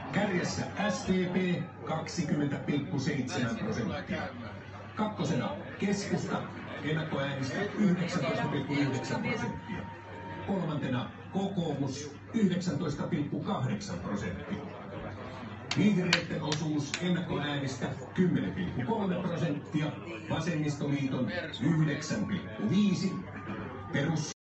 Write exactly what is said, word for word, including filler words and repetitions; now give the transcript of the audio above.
Kärjessä S D P kaksikymmentä pilkku seitsemän prosenttia. Kakkosena Keskusta ennakkoäänistä yhdeksäntoista pilkku yhdeksän prosenttia. Kolmantena Kokoomus yhdeksäntoista pilkku kahdeksan prosenttia. Vihreiden osuus ennakkoäänistä kymmenen pilkku kolme prosenttia, Vasemmistoliiton yhdeksän pilkku viisi, perus